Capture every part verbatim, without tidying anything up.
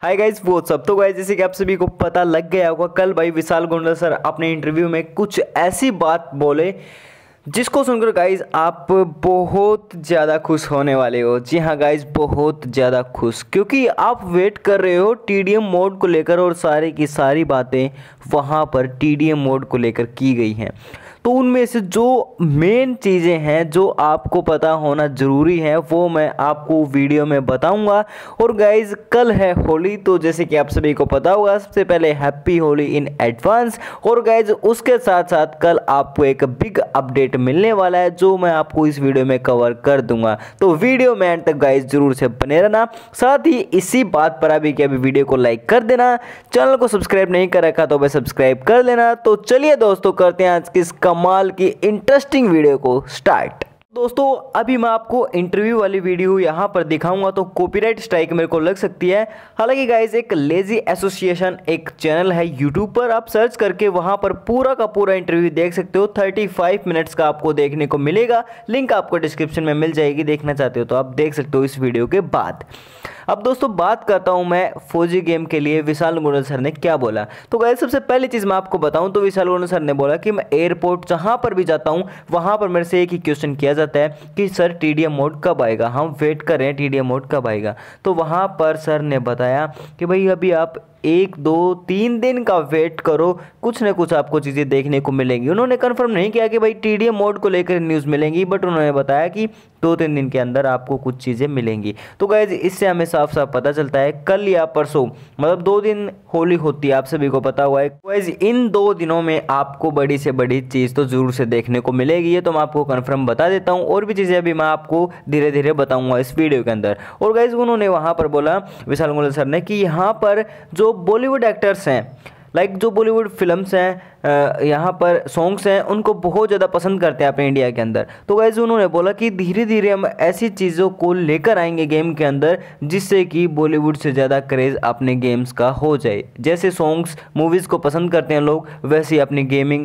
Hi guys, वो सब तो गाइस जैसे कि आप सभी को पता लग गया होगा, कल भाई विशाल गुंडल सर अपने इंटरव्यू में कुछ ऐसी बात बोले जिसको सुनकर गाइस आप बहुत ज़्यादा खुश होने वाले हो। जी हाँ गाइस, बहुत ज़्यादा खुश, क्योंकि आप वेट कर रहे हो टीडीएम मोड को लेकर और सारी की सारी बातें वहाँ पर टीडीएम मोड को लेकर की गई हैं। तो उनमें से जो मेन चीज़ें हैं जो आपको पता होना ज़रूरी है वो मैं आपको वीडियो में बताऊंगा। और गाइज कल है होली, तो जैसे कि आप सभी को पता होगा, सबसे पहले हैप्पी होली इन एडवांस। और गाइज उसके साथ साथ कल आपको एक बिग अपडेट मिलने वाला है जो मैं आपको इस वीडियो में कवर कर दूंगा। तो वीडियो में एंड तक गाइज जरूर से बने रहना। साथ ही इसी बात पर अभी के अभी वीडियो को लाइक कर देना, चैनल को सब्सक्राइब नहीं कर रखा तो भाई सब्सक्राइब कर लेना। तो चलिए दोस्तों, करते हैं आज की कमाल की इंटरेस्टिंग वीडियो को स्टार्ट। दोस्तों अभी मैं आपको इंटरव्यू वाली वीडियो यहाँ पर दिखाऊंगा तो कॉपीराइट स्ट्राइक मेरे को लग सकती है। हालांकि गाइज एक लेजी एसोसिएशन एक चैनल है यूट्यूब पर, आप सर्च करके वहाँ पर पूरा का पूरा इंटरव्यू देख सकते हो। पैंतीस मिनट्स का आपको देखने को मिलेगा, लिंक आपको डिस्क्रिप्शन में मिल जाएगी, देखना चाहते हो तो आप देख सकते हो इस वीडियो के बाद। अब दोस्तों बात करता हूं मैं फौजी गेम के लिए विशाल गुंडल सर ने क्या बोला। तो गाइस सबसे पहली चीज़ मैं आपको बताऊं तो विशाल गुंडल सर ने बोला कि मैं एयरपोर्ट जहां पर भी जाता हूं वहां पर मेरे से एक ही क्वेश्चन किया जाता है कि सर टीडीएम मोड कब आएगा, हम वेट कर रहे हैं टीडीएम मोड कब आएगा। तो वहां पर सर ने बताया कि भाई अभी आप एक दो तीन दिन का वेट करो, कुछ ना कुछ आपको चीज़ें देखने को मिलेंगी। उन्होंने कंफर्म नहीं किया कि भाई टीडीएम मोड को लेकर न्यूज़ मिलेंगी, बट उन्होंने बताया कि दो तीन दिन के अंदर आपको कुछ चीज़ें मिलेंगी। तो गाइज इससे हमें साफ साफ पता चलता है कल या परसों, मतलब दो दिन होली होती है, आप सभी को पता हुआ है। गाइज इन दो दिनों में आपको बड़ी से बड़ी चीज़ तो ज़रूर से देखने को मिलेगी, ये तो मैं आपको कन्फर्म बता देता हूँ। और भी चीज़ें अभी मैं आपको धीरे धीरे बताऊँगा इस वीडियो के अंदर। और गाइज उन्होंने वहाँ पर बोला विशाल गुंडल सर ने कि यहाँ पर जो बॉलीवुड एक्टर्स हैं, लाइक जो बॉलीवुड फिल्म्स हैं, यहाँ पर सॉन्ग्स हैं, उनको बहुत ज़्यादा पसंद करते हैं अपने इंडिया के अंदर। तो गाइस उन्होंने बोला कि धीरे धीरे हम ऐसी चीज़ों को लेकर आएंगे गेम के अंदर जिससे कि बॉलीवुड से ज़्यादा क्रेज़ अपने गेम्स का हो जाए। जैसे सॉन्ग्स मूवीज़ को पसंद करते हैं लोग, वैसे ही अपनी गेमिंग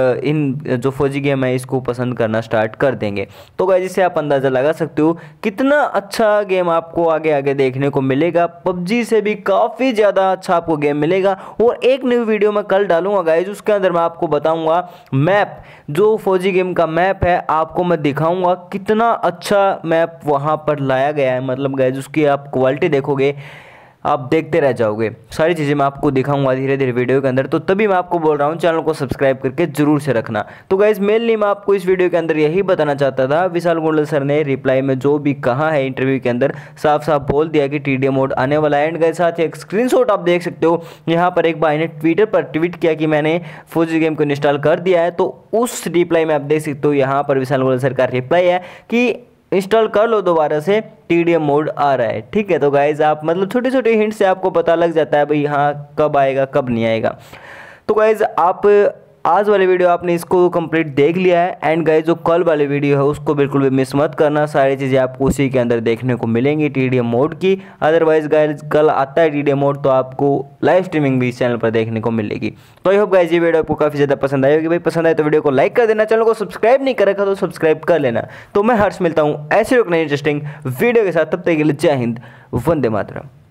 इन जो फौजी गेम है इसको पसंद करना स्टार्ट कर देंगे। तो गाइस इससे आप अंदाज़ा लगा सकते हो कितना अच्छा गेम आपको आगे आगे देखने को मिलेगा। पबजी से भी काफ़ी ज़्यादा अच्छा आपको गेम मिलेगा। और एक न्यू वीडियो मैं कल डालूंगा गाइस, उसके अंदर मैं आपको बताऊंगा मैप, जो फौजी गेम का मैप है आपको मैं दिखाऊंगा कितना अच्छा मैप वहाँ पर लाया गया है। मतलब गाइस उसकी आप क्वालिटी देखोगे, आप देखते रह जाओगे। सारी चीज़ें मैं आपको दिखाऊंगा धीरे धीरे वीडियो के अंदर, तो तभी मैं आपको बोल रहा हूँ चैनल को सब्सक्राइब करके जरूर से रखना। तो गाइज मेनली मैं आपको इस वीडियो के अंदर यही बताना चाहता था। विशाल गुंडल सर ने रिप्लाई में जो भी कहा है इंटरव्यू के अंदर, साफ साफ बोल दिया कि टीडीएम मोड आने वाला है। एंड गाइज साथ ही एक स्क्रीनशॉट आप देख सकते हो, यहाँ पर एक भाई ने ट्विटर पर ट्वीट किया कि मैंने फौजी गेम को इंस्टॉल कर दिया है। तो उस रिप्लाई में आप देख सकते हो यहाँ पर विशाल गुंडल सर का रिप्लाई है कि इंस्टॉल कर लो दोबारा से, टीडीएम मोड आ रहा है। ठीक है, तो गाइज आप मतलब छोटे छोटे हिंट से आपको पता लग जाता है भाई हाँ कब आएगा कब नहीं आएगा। तो गाइज आप आज वाली वीडियो आपने इसको कंप्लीट देख लिया है। एंड गाइज जो कल वाली वीडियो है उसको बिल्कुल भी मिस मत करना, सारी चीज़ें आपको उसी के अंदर देखने को मिलेंगी टीडीएम मोड की। अदरवाइज गाइज कल आता है टीडीएम मोड तो आपको लाइव स्ट्रीमिंग भी इस चैनल पर देखने को मिलेगी। तो आई होप गाइज ये वीडियो आपको काफ़ी ज़्यादा पसंद आई होगी। भाई पसंद आए तो वीडियो को लाइक कर देना, चैनल को सब्सक्राइब नहीं कर रखा तो सब्सक्राइब कर लेना। तो मैं हर्ष मिलता हूँ ऐसे एक नई इंटरेस्टिंग वीडियो के साथ, तब तक के लिए जय हिंद, वंदे मातरम।